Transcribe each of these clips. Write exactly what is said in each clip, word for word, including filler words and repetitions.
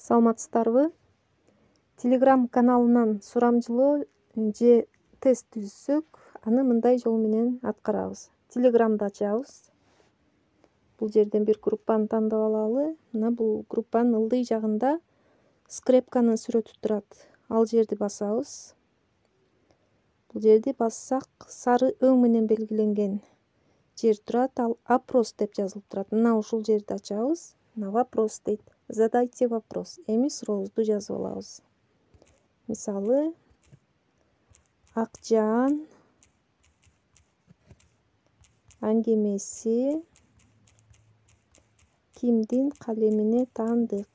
Саламатсыздарбы? Telegram каналынан сурамжылоо же тест түзсөк, аны мындай жол менен аткарабыз. Telegramды ачабыз. Бул жерден бир группаны тандап алалы. Мына бул группанын ылдый жагында скрепканын сүрөтү турат. Ал жерди басабыз. Бул жерди бассак, сары өң менен белгиленген жер турат. Ал опрос деп жазылып турат. Мына ушул жерди ачабыз. Мына вопрос дейт. Задайте вопрос. Эми сурообузду жазып алабыз. Мисалы, Акжан аңгемеси кимдин калемине таандык?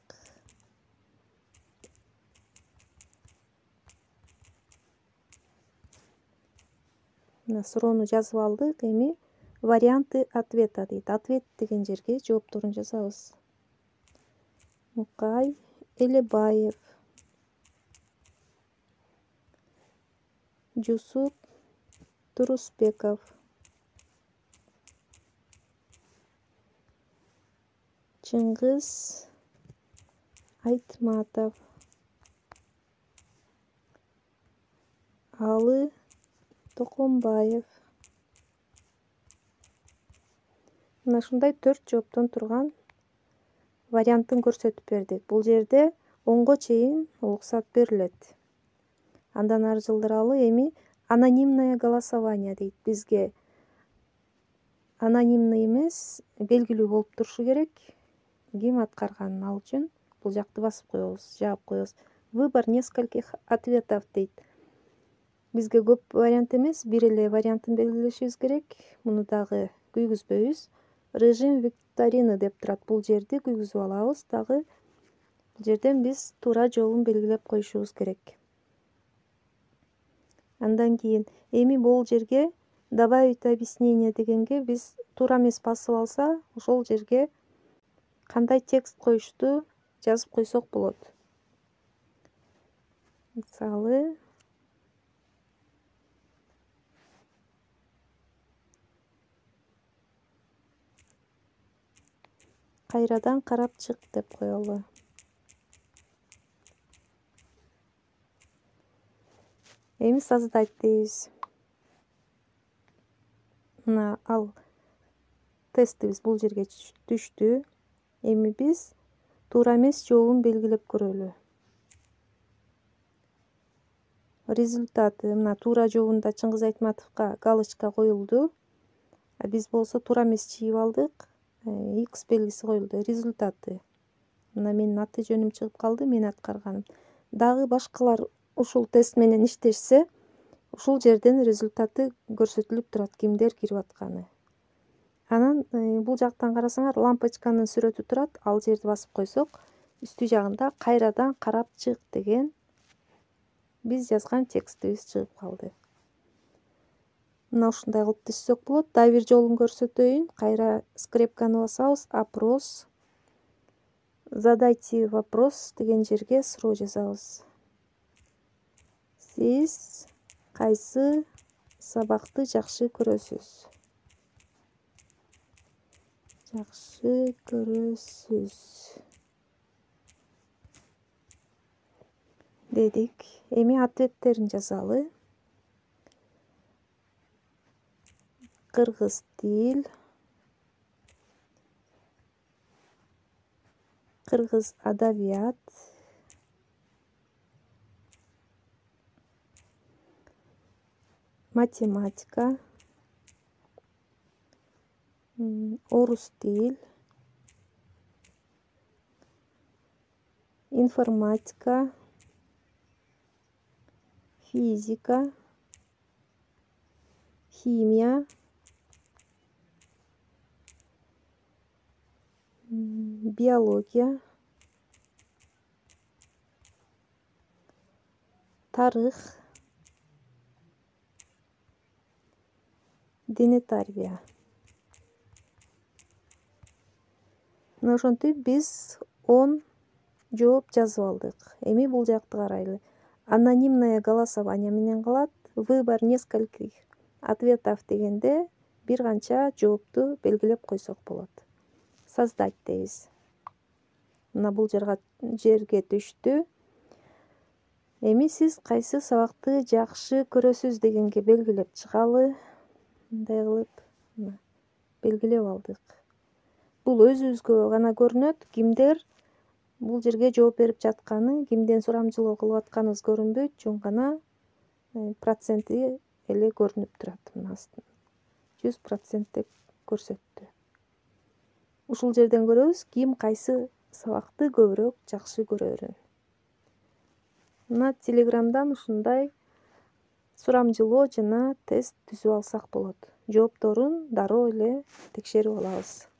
Мына суроону жазып алдык. Эми варианты ответа дейт. Ответ деген жерге жоопторун жазабыз. Мукай Элебаев, Жусуп Турусбеков, Чыңгыз Айтматов, Алы Токомбаев. Мына ушундай төрт жооптон турган вариантын көрсөтүп бердик. Бул жерде онго чейин уруксат берилет. Андан ары жылдыралы. Эми анонимное голосование дейт. Бизге анонимный эмес, белгилүү болуп турушу керек. Ким аткарганын, ал үчүн бул жакты басып коебуз, жаап коебуз. Выбор нескольких ответов дейт. Бизге көп вариант эмес, бир эле вариантын белгилешибиз керек. Муну дагы күйгүзбөйбүз. Режим викторины деп турат. Бул жерди күйгүзүп алабыз. Дагы бул жерден биз туура жообун белгилеп коюшубуз керек. Андан кийин эми бул жерге добавить объяснение дегенге биз туура эмес басып алса, ошол жерге кандай текст коюшту жазып койсок болот. Мисалы, кайрадан карап чык деп коелу. Эми создать дейбиз. Мына ал тестибиз бул жерге түштү. Эми биз туура эмес жообун белгилеп көрөлү. Результаты мына туура жообунда Чыңгыз Айтматовго галочка коюлду. А биз болсо туура эмес чийип алдык. X белгиси коюлду. Результаты. Мына менин аты жөнүм чыгып калды, мен аткарганым. Дагы башкалар ушул тест менен иштешсе, ушул жерден результаты көрсөтүлүп турат, кимдер кирип атканы. Анан бул жактан карасаңар, лампочканын сүрөтү турат. Ал жерди басып койсок, үстү жагында кайрадан карап чык деген биз жазган текстибиз чыгып калды. Мына ушундай кылып түзсөк болот. Дагы бир жолун көрсөтөйүн. Кайра скрепканы басабыз. Опрос. Задайте вопрос деген жерге суроо жазабыз. Сиз кайсы сабакты жакшы көрөсүз? Жакшы көрөсүз дедик. Эми ответтерин жазалы. Кыргыз тил, кыргыз адабият, математика, орус тил, информатика, физика, химия, биология, тарых, дене тарбия. Мына ошентип биз он жооп жазып алдык. Эми бул жакты карайлы. Анонимное голосование менен калат. Выбор нескольких ответов дегенде бир канча жоопту белгилеп койсок болот. Создать дейбиз. мына бул жерге түштү. Эми сиз кайсы сабакты жакшы көрөсүз дегенге белгилеп чыгалы. Мындай кылып белгилеп алдык. Бул өзүбүзгө гана көрүнөт. Кимдер бул жерге жооп берип жатканы, кимден сурамжылоо кылып атканыбыз көрүнбөйт, жөн гана проценти эле көрүнүп турат. Мына жүз процент деп көрсөттү. Ушул жерден көрөбүз ким кайсы сабакты көбүрөөк жакшы көрөрүн. Мына Телеграмдан ушундай сурамжылоо жана тест түзүп алсак болот. Жоопторун дароо эле текшерип алабыз.